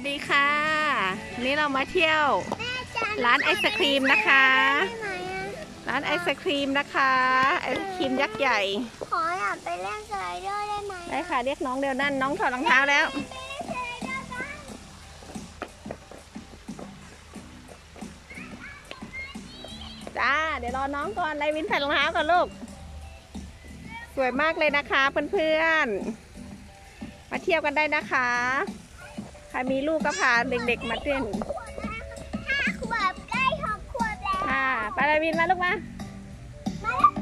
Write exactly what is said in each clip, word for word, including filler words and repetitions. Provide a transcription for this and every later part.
สดีค่ะวันนี้เรามาเที่ยวร้านไอศครีมนะคะร้านไอศครีมนะคะไอศครีมยักษ์ใหญ่ขออยากไปเล่นสไลเดอร์ได้ไหมได้ค่ะเรียกน้องเดียวนั่นน้องถอดรองเท้าแล้วจ้าเดี๋ยวรอน้องก่อนไลวินใส่รองเท้าก่อนลูกสวยมากเลยนะคะเพื่อนๆมาเที่ยวกันได้นะคะใครมีลูกก็พาเด็กๆมาเต้นห้าขวบใกล้หกขวบแล้วค่ะไปไลวินมาลูกมามาแล้ว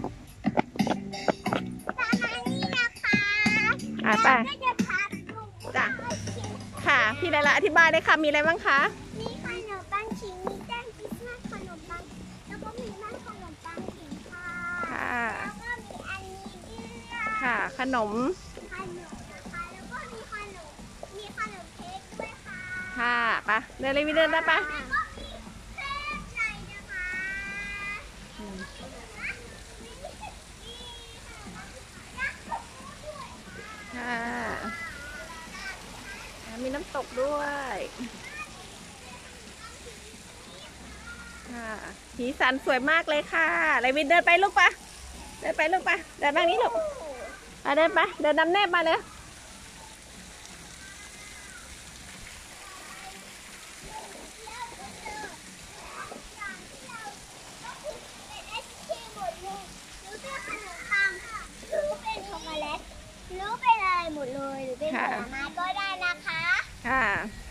ตามมานี่นะคะอ่ะไปก็จะพาลูกจ้ะค่ะพี่ไลล่ะอธิบายเลยค่ะมีอะไรบ้างคะมีขนมปังขิงมีแป้งคริสต์มาสขนมปังแล้วก็มีแม่ขนมปังขิงค่ะค่ะแล้วก็มีอันนี้ด้วยค่ะขนมขนมนะคะแล้วก็มีขนมมีขนมเค้กด้วยค่ะค่ะไปเดินเลยวินเดินได้ปะแล้วก็มีเค้กใส่นะคะค่ะมีน้ำตกด้วยค่ะสีสันสวยมากเลยค่ะไลวินเดินไปลูกปะเดินไปลูกปะเดินทางนี้ลูกเดินไปเดินนำแนบมาเลยรู้เป็นอะไรหมดเลยหรือเป็นผลไม้ก็ได้นะคะค่ะ